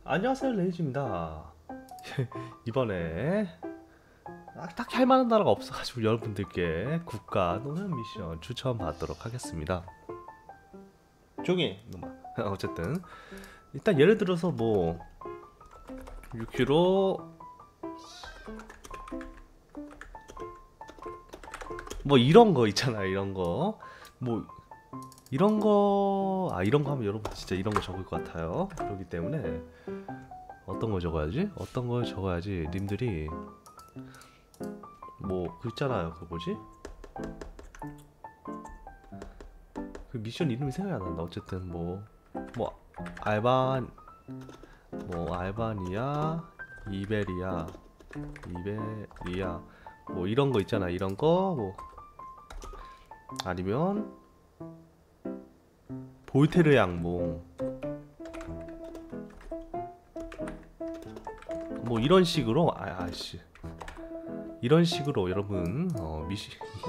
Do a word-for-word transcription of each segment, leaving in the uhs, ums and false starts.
안녕하세요, 레이즈입니다. 이번에 아, 딱히 할 만한 나라가 없어가지고 여러분들께 국가 또는 미션 추천받도록 하겠습니다. 조용히 놈아. 어쨌든 일단 예를 들어서 뭐 육 킬로미터 뭐 이런 거 있잖아요. 이런 거 뭐 이런 거, 아 이런 거 하면 여러분 진짜 이런 거 적을 것 같아요. 그렇기 때문에 어떤 거 적어야지? 어떤 걸 적어야지 님들이 뭐 그 있잖아요. 그 뭐지? 그 미션 이름이 생각이 안 난다. 어쨌든 뭐 뭐 알반 뭐 알바니아, 이베리아, 이베리아 뭐 이런 거 있잖아. 이런 거 뭐 아니면 볼테르 양봉 뭐 이런 식으로 아 아씨 이런 식으로 여러분 어, 미시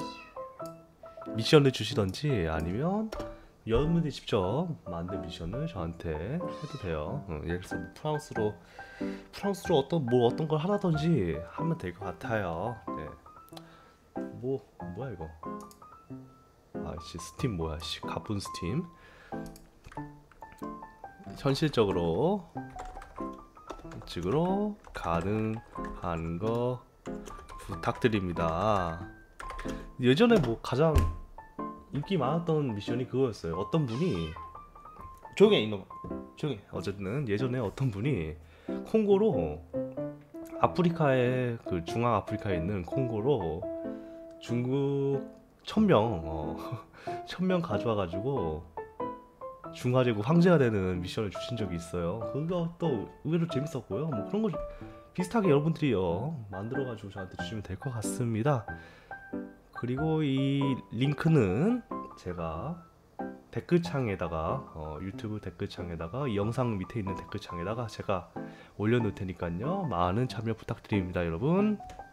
미션을 주시던지 아니면 여러분들이 직접 만든 미션을 저한테 해도 돼요. 어, 예를 들어서 뭐 프랑스로 프랑스로 어떤 뭐 어떤 걸 하라든지 하면 될 것 같아요. 네. 뭐 뭐야 이거? 아씨 스팀 뭐야? 씨 가쁜 스팀. 현실적으로 측으로 가능한 거 부탁드립니다. 예전에 뭐 가장 인기 많았던 미션이 그거였어요. 어떤 분이 조용히 해 이놈아 조용히 해. 어쨌든 예전에 어떤 분이 콩고로 아프리카에 그 중앙 아프리카에 있는 콩고로 중국 천명 어, 천명 가져와가지고 중화제국 황제가 되는 미션을 주신 적이 있어요. 그것도 의외로 재밌었고요. 뭐 그런 거 비슷하게 여러분들이요 만들어가지고 저한테 주시면 될 것 같습니다. 그리고 이 링크는 제가 댓글창에다가 어, 유튜브 댓글창에다가 이 영상 밑에 있는 댓글창에다가 제가 올려놓을 테니까요 많은 참여 부탁드립니다, 여러분.